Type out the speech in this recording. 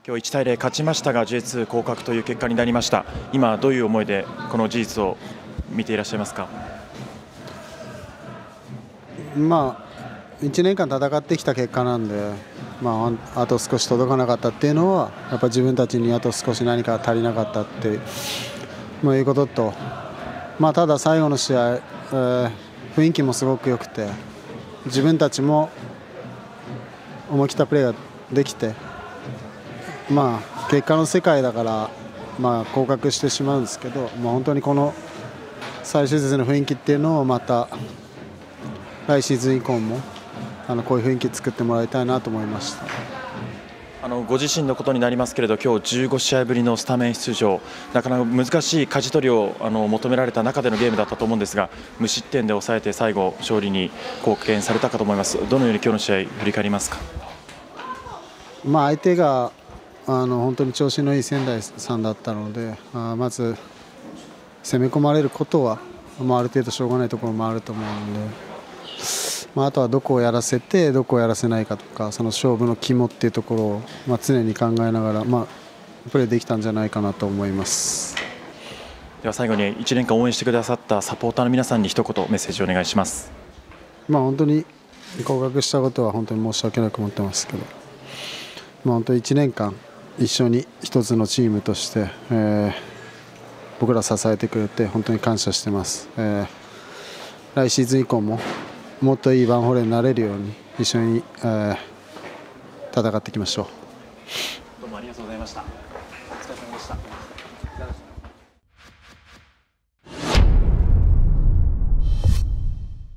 今日1対0勝ちましたが J2 降格という結果になりました。今どういう思いでこの事実を見ていらっしゃいますか。 1年間戦ってきた結果なんで、あと少し届かなかったっていうのはやっぱ自分たちにあと少し何か足りなかったっていうことと、ただ最後の試合、雰囲気もすごく良くて自分たちも思い切ったプレーができて、結果の世界だから、降格してしまうんですけど、本当にこの最終節の雰囲気っていうのをまた来シーズン以降もこういう雰囲気作ってもらいたいなと思いました。 ご自身のことになりますけれど、今日15試合ぶりのスタメン出場、なかなか難しい舵取りを求められた中でのゲームだったと思うんですが、無失点で抑えて最後勝利に貢献されたかと思います。どのように今日の試合振り返りますか。 相手が本当に調子のいい仙台さんだったので、まず攻め込まれることは、ある程度しょうがないところもあると思うので、あとはどこをやらせてどこをやらせないかとか、その勝負の肝っていうところを、常に考えながら、プレーできたんじゃないかなと思います。 では最後に1年間応援してくださったサポーターの皆さんに一言メッセージをお願いします。 本当に降格したことは本当に申し訳なく思ってますけど、本当に1年間一緒に一つのチームとして、僕ら支えてくれて本当に感謝してます。来シーズン以降ももっといいヴァンフォーレになれるように一緒に、戦っていきましょう。 どうもありがとうございました。